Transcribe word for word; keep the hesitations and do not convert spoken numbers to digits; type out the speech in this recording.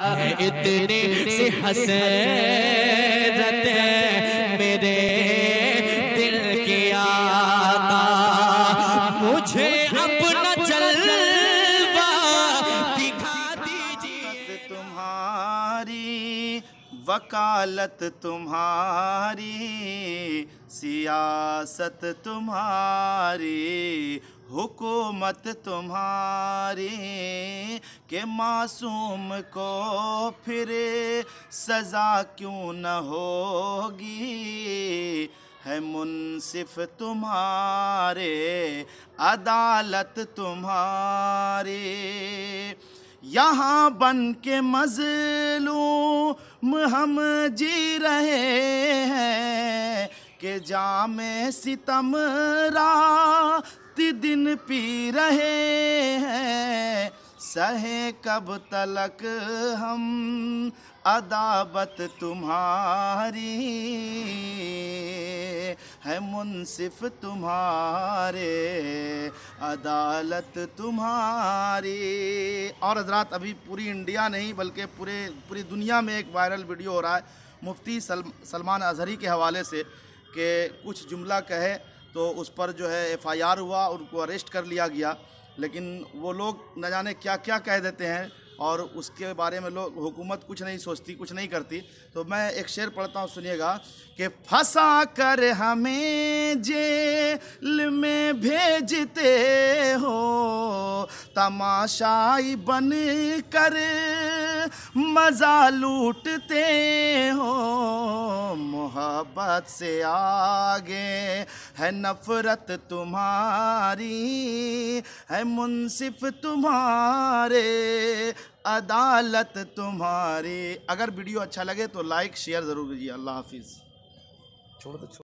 है इतनी सी हसरत मेरे दिल की आका, मुझे अपना जलवा दिखा दीजिए। तुम्हारी वकालत तुम्हारी, सियासत तुम्हारी, हुकूमत तुम्हारी, के मासूम को फिर सज़ा क्यों न होगी। है मुनसिफ तुम्हारे, अदालत तुम्हारी। यहाँ बन के मज़लूम हम जी रहे हैं, कि जामे सितम रात दिन पी रहे हैं। सहे कब तलक हम अदाबत तुम्हारी, है मुनसिफ तुम्हारे, अदालत तुम्हारी। और हज़रात, अभी पूरी इंडिया नहीं बल्कि पूरे पूरी दुनिया में एक वायरल वीडियो हो रहा है मुफ्ती सल, सलमान अज़हरी के हवाले से, कि कुछ जुमला कहे तो उस पर जो है एफ़ आई आर हुआ, उनको अरेस्ट कर लिया गया। लेकिन वो लोग न जाने क्या क्या कह देते हैं और उसके बारे में लोग, हुकूमत कुछ नहीं सोचती, कुछ नहीं करती। तो मैं एक शेर पढ़ता हूँ, सुनिएगा कि फंसा कर हमें जेल में भेजते हो, तमाशाई बन कर मज़ा लूटते हो। मोहब्बत से आगे है नफ़रत तुम्हारी, है मुनसिफ तुम्हारे, अदालत तुम्हारी। अगर वीडियो अच्छा लगे तो लाइक शेयर ज़रूर कीजिए। अल्लाह हाफिज़। छोड़ दो।